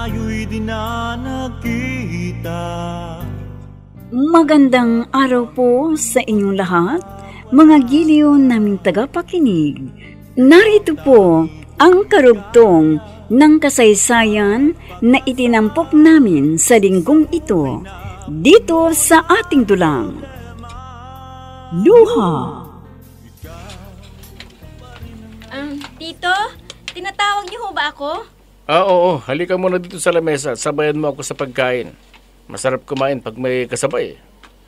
tayo'y di na nakita. Magandang araw po sa inyong lahat, mga giliw naming tagapakinig. Narito po ang karugtong ng kasaysayan na itinampok namin sa linggong ito, dito sa ating dulang. Luha. Tito, tinatawag niyo ho ba ako? Oo. Halika muna dito sa lamesa at sabayan mo ako sa pagkain. Masarap kumain pag may kasabay.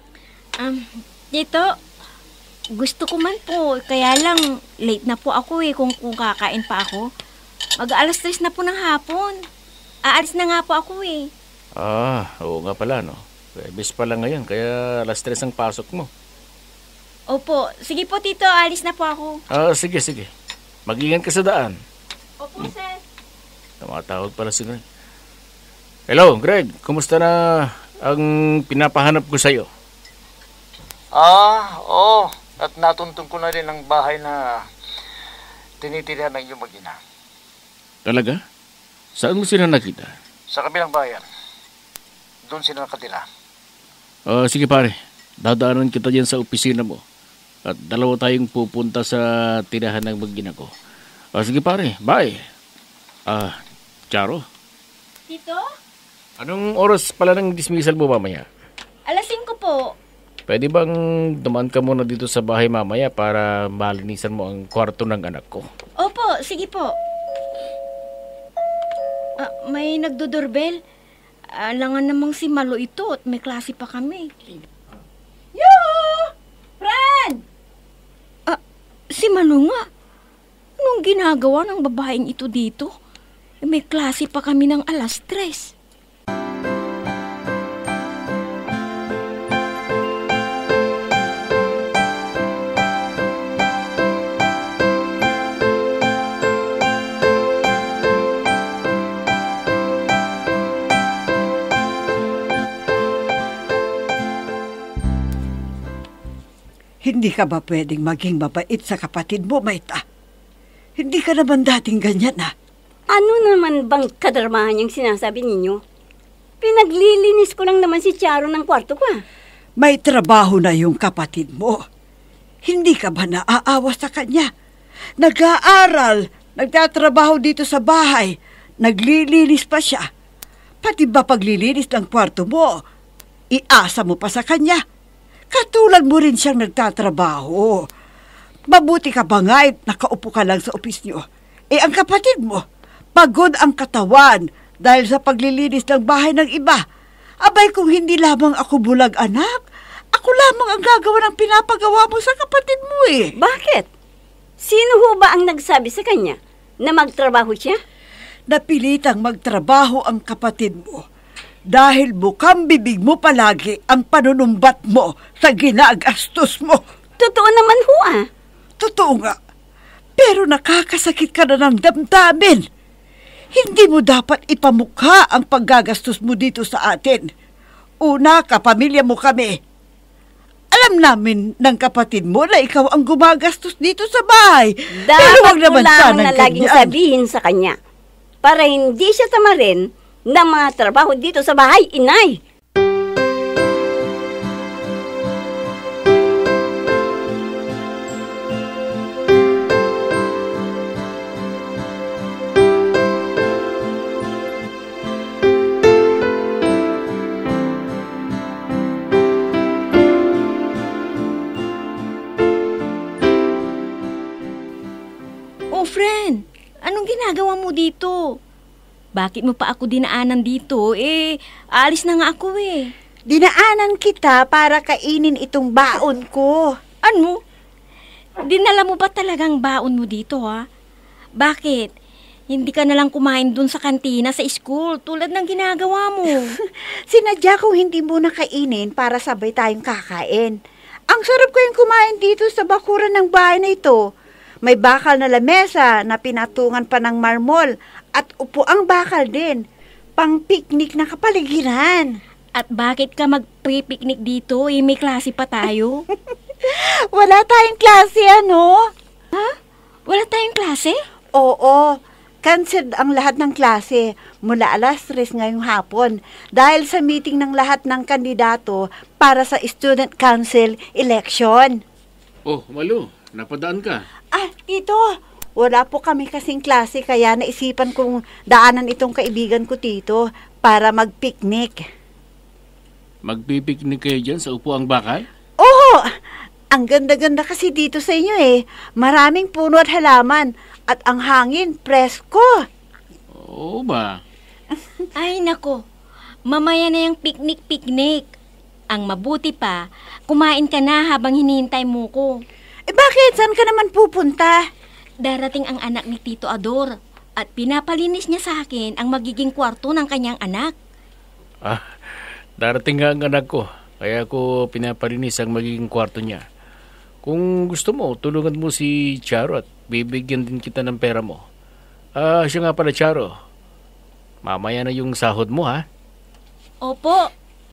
Tito, gusto ko man po, kaya lang late na po ako kung kakain pa ako. Mag-alas 3 na po ng hapon. Aalis na nga po ako Oo nga pala, no? Bis pala ngayon, kaya alas 3 ang pasok mo. Opo, sige po tito, alis na po ako. Sige. Mag-ingat ka sa daan. Opo, sir. Tumatawag pala si Greg. Hello, Greg. Kumusta na ang pinapahanap ko sa'yo? Oo. At natuntun ko na rin ang bahay na tinitirahan ng iyong mag-ina. Talaga? Saan mo sila nakita? Sa kabilang bayan. Doon sila nakatira. Sige pare. Dadaanan kita dyan sa opisina mo. At dalawa tayong pupunta sa tirahan ng mag-ina ko. Sige pare. Bye. Charo. Tito? Anong oras pala ng dismissal mo mamaya? Alas 5 po. Pwede bang dumaan ka muna dito sa bahay mamaya para malinisan mo ang kwarto ng anak ko? Opo, sige po. May nagdodoorbell. Alangan namang si Malo ito at may klase pa kami. Yoo! Fred! Si Malo nga. Anong ginagawa ng babaeng ito dito? May klase pa kami ng alas 3. Hindi ka ba pwedeng maging mabait sa kapatid mo, Maita? Hindi ka naman dating ganyan, Ano naman bang kadarmahan yung sinasabi ninyo? Pinaglilinis ko lang naman si Charo ng kwarto ko. May trabaho na yung kapatid mo. Hindi ka ba naaawa sa kanya? Nag-aaral, nagtatrabaho dito sa bahay, naglilinis pa siya. Pati ba paglilinis ng kwarto mo, iasa mo pa sa kanya? Katulad mo rin siyang nagtatrabaho. Mabuti ka ba nga nakaupo ka lang sa opis niyo? Ang kapatid mo, pagod ang katawan dahil sa paglilinis ng bahay ng iba. Abay, kung hindi lamang ako bulag anak, ako lamang ang gagawa ng pinapagawa mo sa kapatid mo Bakit? Sino ho ba ang nagsabi sa kanya na magtrabaho siya? Napilitang magtrabaho ang kapatid mo dahil bukang bibig mo palagi ang panunumbat mo sa ginagastos mo. Totoo naman ho Totoo nga. Pero nakakasakit ka na ng damdamin. Hindi mo dapat ipamukha ang paggagastos mo dito sa atin. Una, kapamilya mo kami. Alam namin ng kapatid mo na ikaw ang gumagastos dito sa bahay. Dapat mo lang na laging sabihin sa kanya para hindi siya tamarin na mga trabaho dito sa bahay, inay. Friend, anong ginagawa mo dito? Bakit mo pa ako dinaanan dito? Alis na nga ako Dinaanan kita para kainin itong baon ko. Ano? Dinala mo ba talagang baon mo dito, Bakit? Hindi ka nalang kumain dun sa kantina sa school tulad ng ginagawa mo. Sinadya kong hindi mo na kainin para sabay tayong kakain. Ang sarap ko yung kumain dito sa bakuran ng bahay na ito. May bakal na lamesa na pinatungan pa ng marmol at upuang bakal din. Pang picnic na kapaligiran. At bakit ka magpipiknik dito? May klase pa tayo. Wala tayong klase, Ha? Wala tayong klase? Oo. Cancelled ang lahat ng klase mula 3:00 ngayong hapon dahil sa meeting ng lahat ng kandidato para sa Student Council election. Oh, Malu, napadaan ka. Tito, wala po kami kasing klase kaya naisipan kong daanan itong kaibigan ko, Tito, para mag-picnic. Magpipiknik kayo dyan sa upuang bakal? Oo! Ang ganda-ganda kasi dito sa inyo eh. Maraming puno at halaman at ang hangin presko. Oo ba? Ay, nako. Mamaya na yung picnic-picnic. Ang mabuti pa, kumain ka na habang hinihintay mo ko. Bakit? Saan ka naman pupunta? Darating ang anak ni Tito Ador at pinapalinis niya sa akin ang magiging kwarto ng kanyang anak. Darating nga ang anak ko. Kaya ako pinapalinis ang magiging kwarto niya. Kung gusto mo, tulungan mo si Charo at bibigyan din kita ng pera mo. Siya nga pala, Charo. Mamaya na yung sahod mo, ha? Opo.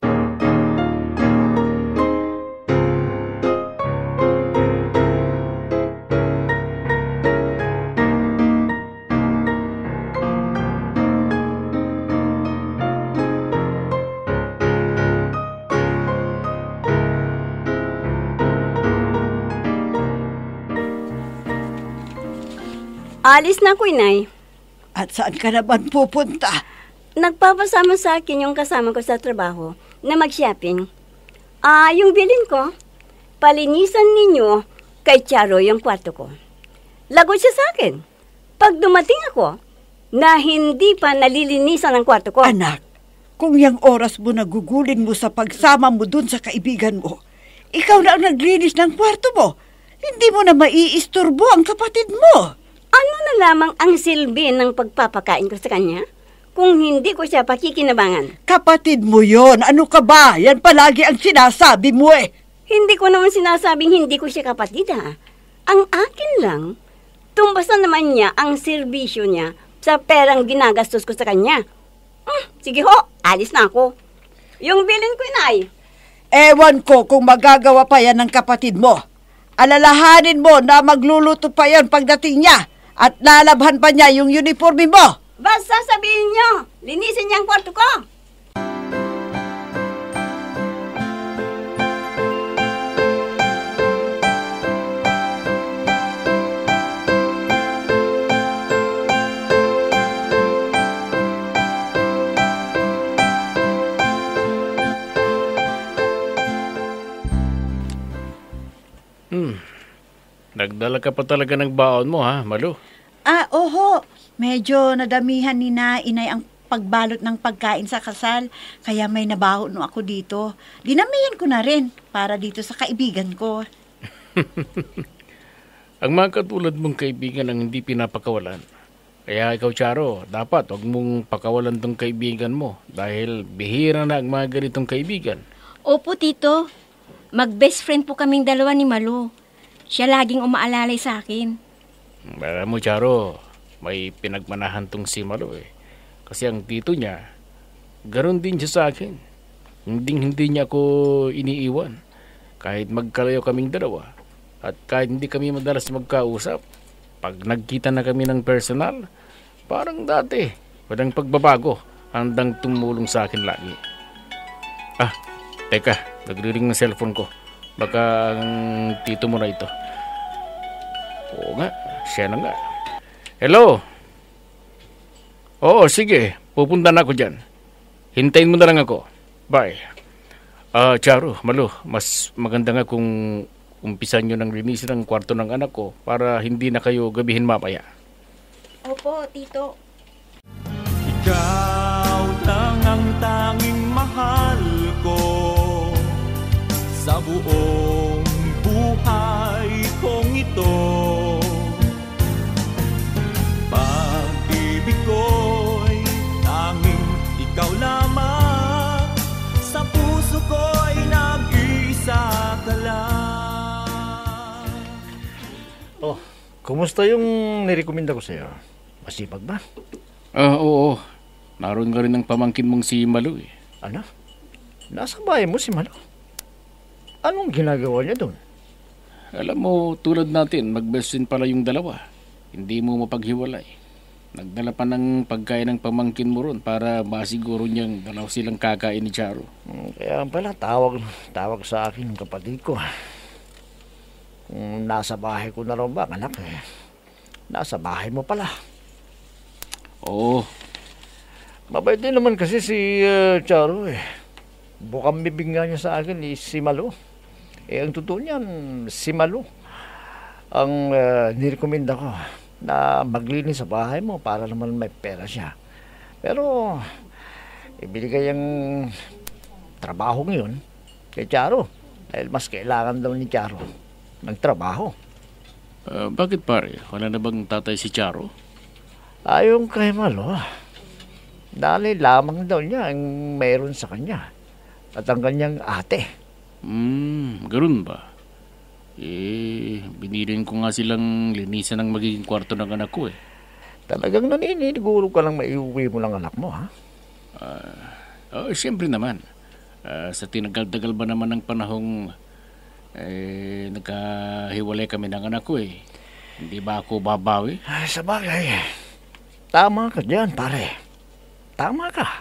Alis na ako, Inay. At saan ka naman pupunta? Nagpapasama sa akin yung kasama ko sa trabaho na mag-shopping. Yung bilin ko, palinisan ninyo kay Charo yung kwarto ko. Lagot siya sa akin. Pag dumating ako, na hindi pa nalilinisan ang kwarto ko. Anak, kung yung oras mo nagugulin mo sa pagsama mo dun sa kaibigan mo, ikaw na ang naglinis ng kwarto mo. Hindi mo na maiisturbo ang kapatid mo. Ano na lamang ang silbi ng pagpapakain ko sa kanya kung hindi ko siya pakikinabangan? Kapatid mo yon. Ano ka ba? Yan palagi ang sinasabi mo eh. Hindi ko naman sinasabing hindi ko siya kapatid, ha. Ang akin lang, tumbasan naman niya ang serbisyo niya sa perang ginagastos ko sa kanya. Sige ho, alis na ako. Yung bilin ko, Inay. Ewan ko kung magagawa pa yan ng kapatid mo. Alalahanin mo na magluluto pa yan pagdating niya at lalabhan pa niya yung uniforme mo. Basta sabihin niyo, linisin niya ang kwarto ko. Nagdala ka pa talaga ng baon mo, ha, Malu? Oho. Medyo nadamihan ni na Inay ang pagbalot ng pagkain sa kasal, kaya may nabaho no ako dito. Dinamihan ko na rin para dito sa kaibigan ko. Ang mga katulad mong kaibigan ang hindi pinapakawalan. Kaya ikaw, Charo, dapat huwag mong pakawalan tong kaibigan mo dahil bihira na ang mga ganitong kaibigan. Opo, Tito. Mag-best friend po kaming dalawa ni Malu. Siya laging umaalalay sa akin. Alam mo, Charo, may pinagmanahan tong si Malu eh. Kasi ang tito niya, ganon din siya sa akin. Hindi niya ako iniiwan. Kahit magkalayo kaming dalawa. At kahit hindi kami madalas magkausap. Pag nagkita na kami ng personal, parang dati, walang pagbabago. Handang tumulong sa akin lagi. Teka, nagriring ng cellphone ko. Baka ang tito mo na ito. Oo nga, siya na nga. Hello? Oo, sige. Pupunta na ako dyan. Hintayin mo na lang ako. Bye. Charo, Malu, mas maganda nga kung umpisan nyo ng linisin ang kwarto ng anak ko para hindi na kayo gabihin mamaya. Opo, Tito. Ikaw lang ang tanging mahal ko sa buong buhay kong ito. Pag-ibig ko'y tanging ikaw lamang, sa puso ko'y nag-isa ka lang. Oh, kumusta yung nirekomenda ko sa'yo? Masipag ba? Oo. Naroon ka rin ng pamangkin mong si Malu eh. Ano? Nasa bahay mo si Malu? Anong ginagawa niya doon? Alam mo, tulad natin, mag-best friend pala yung dalawa. Hindi mo mapaghiwalay. Nagdala pa ng pagkain ng pamangkin mo ron para masiguro niyang dalaw silang kakain ni Charo. Kaya pala, tawag sa akin ng kapatid ko. Kung nasa bahay ko na raw ba, anak nasa bahay mo pala. Oo, Mabait din naman kasi si Charo Bukang bibig nga niya sa akin si Malo. Ang totoo niyan, si Malo ang nirekomenda ko na maglinis sa bahay mo para naman may pera siya. Pero ibinigay ang trabaho ngayon kay Charo dahil mas kailangan daw ni Charo ng trabaho. Bakit pare? Wala na bang tatay si Charo? Ayon kay Malo, dali lamang daw niya ang mayroon sa kanya at ang kanyang ate. Ganun ba? Binilin ko nga silang linisan ng magiging kwarto ng anak ko Talagang naniniguro ka lang maiuwi mo ng anak mo, ha? Siyempre naman. Sa tinagal-tagal ba naman ng panahong nagkahiwalay kami ng anak ko Hindi ba ako babawi? Sa bagay, tama ka dyan, pare. Tama ka.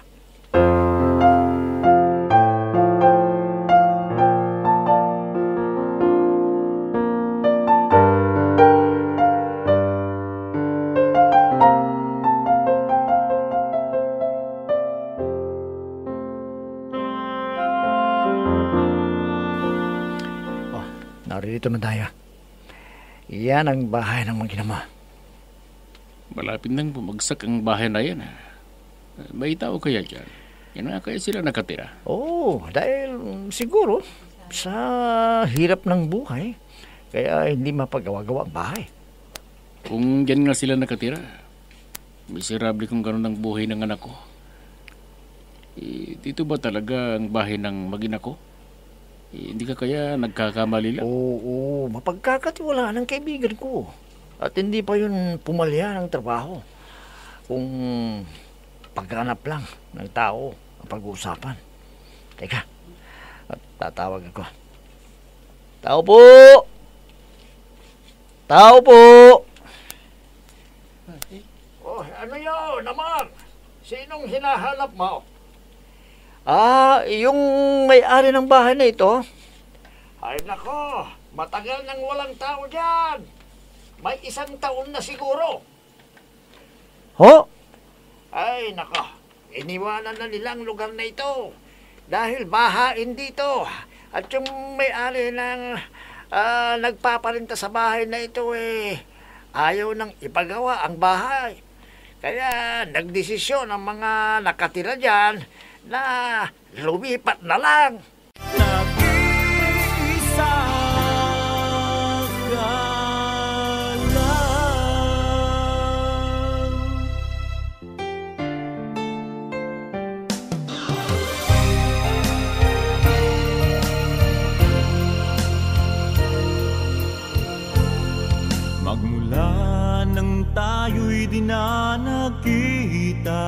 Narito na tayo. Yan ang bahay ng mga mo. Malapit nang bumagsak ang bahay na yan. May tao kaya dyan? Yan nga kaya sila nakatira? Dahil siguro sa hirap ng buhay, kaya hindi mapagawa-gawa ang bahay. Kung dyan nga sila nakatira, miserable kung gano'n ang buhay ng anak ko. Dito ba talaga ang bahay ng mag-ina ko? Hindi ka kaya nagkakamali lang? Oo, mapagkakatiwalaan ng kaibigan ko. At hindi pa yun pumalya ng trabaho. Kung paghanap lang ng tao ang pag-uusapan. Teka, at tatawag ako. Tao po! Tao po! Ano yun naman? Sinong hinahanap mo? Yung may-ari ng bahay na ito. Ay nako, matagal nang walang tao dyan. May 1 taon na siguro. Ho? Ay nako, iniwanan na nilang lugar na ito. Dahil bahain dito. At yung may-ari ng nagpaparinta sa bahay na ito ayaw nang ipagawa ang bahay. Kaya nagdesisyon ang mga nakatira dyan na lumipat na lang. Nag-iisa ka lang. Magmula nang tayo'y di na nagkita,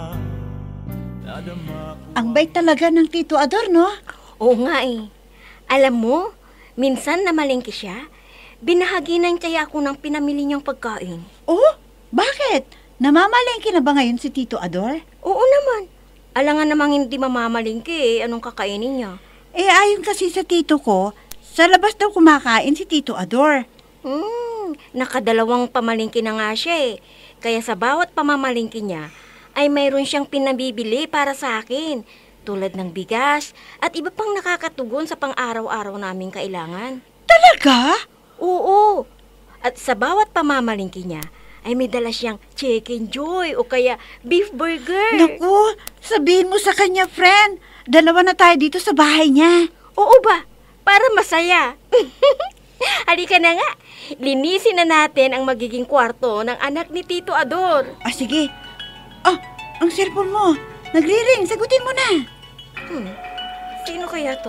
Ang bait talaga ng Tito Ador, no? Oo nga Alam mo, minsan na malengke siya, binahagi ng tsaya ako ng pinamili niyang pagkain. Oh, bakit? Namamalengke na ba ngayon si Tito Ador? Oo naman. Alangan namang hindi mamamalengke anong kakainin niya. Ayon kasi sa tito ko, sa labas daw kumakain si Tito Ador. Nakadalawang pamalengke na nga siya Kaya sa bawat pamamalengke niya, ay mayroon siyang pinabibili para sa akin, tulad ng bigas at iba pang nakakatugon sa pang-araw-araw naming kailangan. Talaga? Oo. At sa bawat pamamalingki niya, ay may dala siyang chicken joy o kaya beef burger. Naku, sabihin mo sa kanya, friend. 2 na tayo dito sa bahay niya. Oo ba? Para masaya. Halika na nga. Linisin na natin ang magiging kwarto ng anak ni Tito Ador. Sige. Ang cellphone mo. Nagri-ring. Sagutin mo na. Sino kaya to?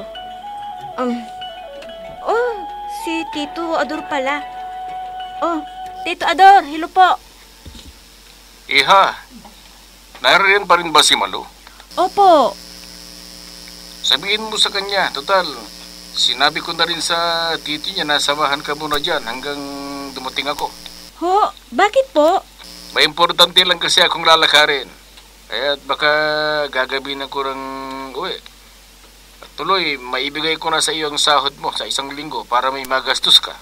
Si Tito Ador pala. Tito Ador, hello po. Iha, nariyan pa rin ba si Malo? Opo. Sabihin mo sa kanya, total, sinabi ko na rin sa titi niya na samahan ka muna dyan hanggang dumating ako. Ho, bakit po? May importante lang kasi akong lalakarin. Kaya baka gagawin ko ng uwi. At tuloy, maibigay ko na sa iyo ang sahod mo sa 1 linggo para may magastos ka.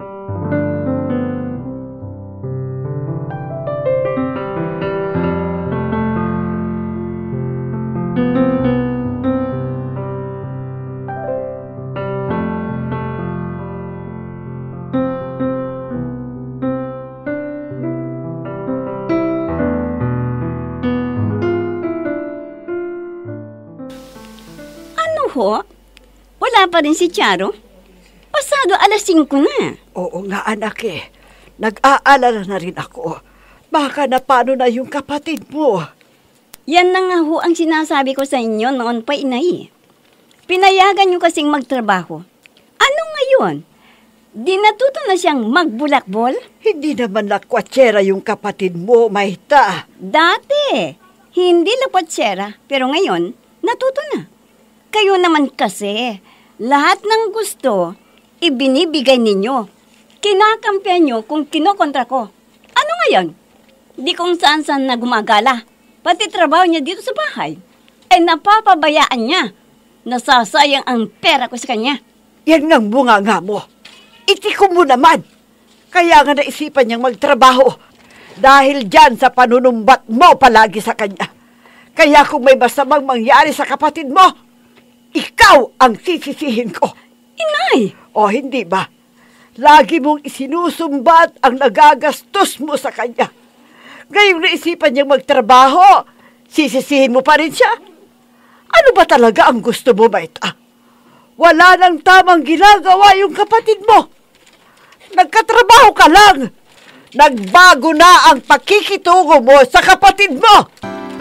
Ho? Wala pa rin si Charo? Pasado 5:00 na. Oo nga, anak eh. Nag-aalala na rin ako. Baka na paano na yung kapatid mo? Yan na nga ho ang sinasabi ko sa inyo noon pa, inay. Pinayagan niyo kasing magtrabaho. Ano ngayon? Di natuto na siyang magbulakbol? Hindi naman lakwatsera yung kapatid mo, Maita. Dati, hindi lapatsera. Pero ngayon, natuto na. Kayo naman kasi, lahat ng gusto, ibinibigay ninyo. Kinakampihan nyo kung kinokontra ko. Ano ngayon? Di kung saan-saan na gumagala. Pati trabaho niya dito sa bahay. Ay napapabayaan niya. Nasasayang ang pera ko sa kanya. Yan ngang bunga nga mo. Itiko mo naman. Kaya nga naisipan niyang magtrabaho. Dahil dyan sa panunumbat mo palagi sa kanya. Kaya kung may masamang mangyari sa kapatid mo, ikaw ang sisisihin ko. Inay! O hindi ba? Lagi mong isinusumbat ang nagagastos mo sa kanya. Ngayong naisipan niyang magtrabaho, sisisihin mo pa rin siya? Ano ba talaga ang gusto mo, Maita? Wala nang tamang ginagawa yung kapatid mo. Nagkatrabaho ka lang. Nagbago na ang pakikitungo mo sa kapatid mo.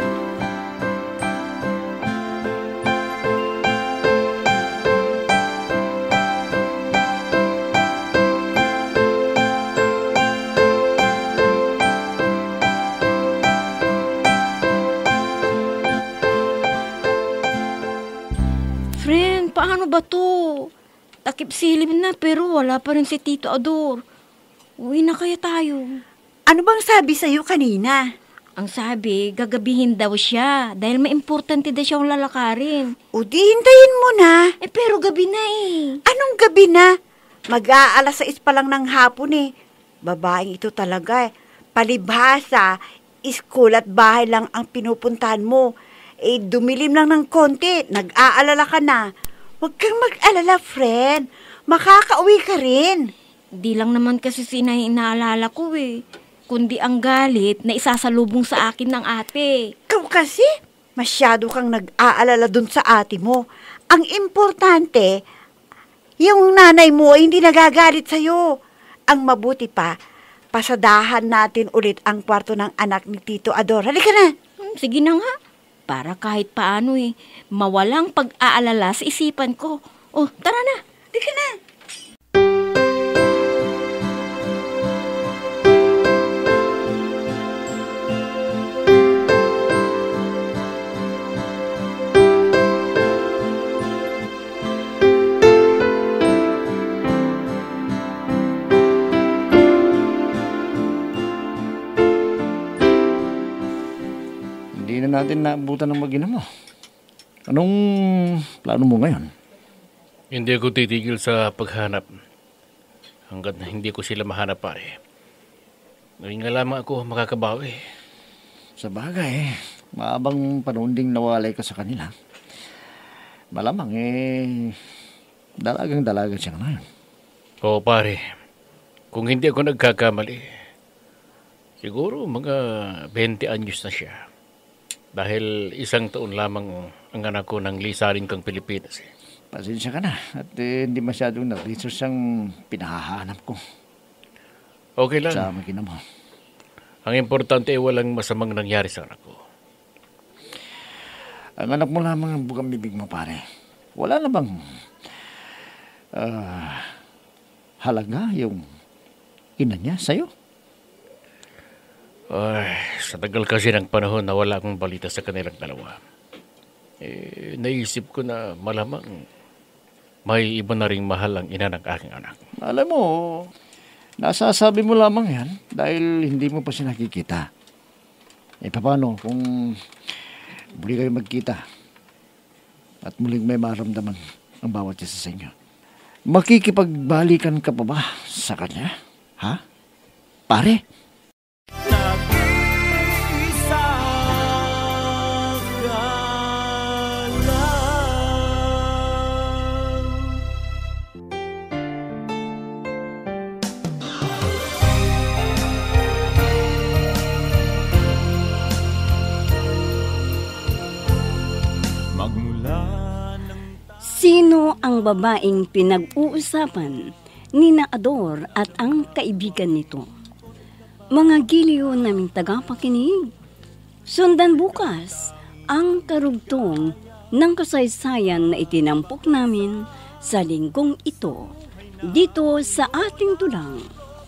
Friend, paano ba to? Takip silim na pero wala pa rin si Tito Ador. Uwi na kaya tayo? Ano bang sabi sa'yo kanina? Ang sabi, gagabihin daw siya dahil may importante daw siyang lalakarin. O di hintayin mo na. Pero gabi na eh. Anong gabi na? Mag-aalas 6 pa lang ng hapon eh. Babaeng ito talaga eh. Palibhasa, school at bahay lang ang pinupuntahan mo. Eh, dumilim lang ng konti. Nag-aalala ka na. Huwag kang mag-alala, friend. Makakauwi ka rin. Di lang naman kasi sinay inaalala ko eh. Kundi ang galit na isasalubong sa akin ng ate. Ikaw kasi, masyado kang nag-aalala dun sa ate mo. Ang importante, yung nanay mo ay hindi nagagalit sa'yo. Ang mabuti pa, pasadahan natin ulit ang kwarto ng anak ni Tito Ador. Halika na. Sige na nga. Para kahit paano eh, mawalang pag-aalala sa isipan ko. Oh, tara na. Halika na. Hindi na natin naabutan ng mag-ina mo. Anong plano mo ngayon? Hindi ako titigil sa paghanap. Hanggat hindi ko sila mahanap, pare. Ngayon nga lamang ako makakabawi. Sa bagay, maabang panahon ding nawalay ka sa kanila. Malamang dalagang-dalaga siya ngayon. Oo, pare. Kung hindi ako nagkakamali, siguro mga 20 anyos na siya. Dahil 1 taon lamang ang anak ko nang lisarin kang Pilipinas. Pasensya ka na at hindi masyadong na-research ang pinahahanap ko. Okay lang. Sa makina mo. Ang importante ay walang masamang nangyari sa anak ko. Ang anak mo lamang ang bukang bibig mo, pare. Wala na bang halaga yung ina niya sa'yo? Ay, sa tagal kasi ng panahon na wala akong balita sa kanilang dalawa. Naisip ko na malamang may iba na ring mahal ang ina ng aking anak. Alam mo, nasasabi mo lamang yan dahil hindi mo pa siya nakikita. Paano kung muli kayo magkita at muling may maramdaman ang bawat isa sa inyo? Makikipagbalikan ka pa ba sa kanya? Ha? Pare? Nag-iisa ka lang. Magmula ng Sino ang babaeng pinag-uusapan ni Ador at ang kaibigan nito? Mga giliw naming tagapakinig, sundan bukas ang karugtong ng kasaysayan na itinampok namin sa linggong ito dito sa ating tulang.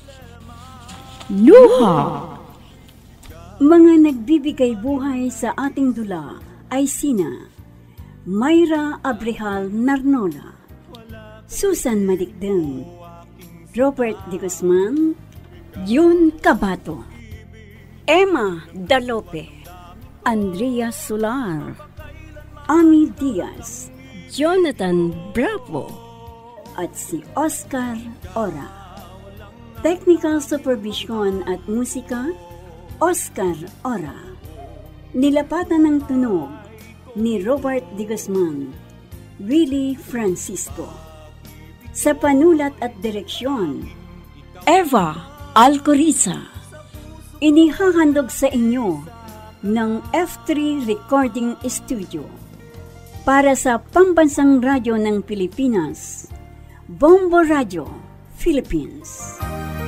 Luha! Mga nagbibigay buhay sa ating dula ay sina Mayra Abrehal Narnola, Susan Malikdeng, Robert De Guzman, Jun Cabato, Emma Dalope, Andrea Solar, Ami Diaz, Jonathan Bravo, at si Oscar Ora. Technical Supervision at Musika, Oscar Ora. Nilapatan ng tunog ni Robert De Guzman, Willie Francisco. Sa panulat at direksyon, Eva Alcoriza. Inihahandog sa inyo ng F3 Recording Studio para sa Pambansang Radyo ng Pilipinas, Bombo Radio, Philippines.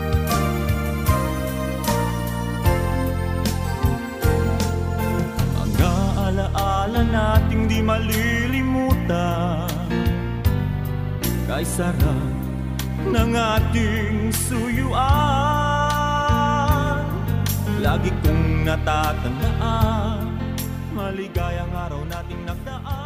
alaala nating di malilimutan, kay sarap ng ating suyuan. Lagi kong natatandaan, maligayang araw nating nagdaan.